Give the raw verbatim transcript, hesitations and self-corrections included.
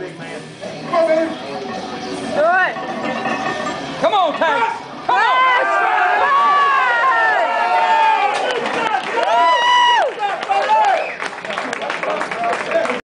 big man. Do it. Come on, Tank. Come on.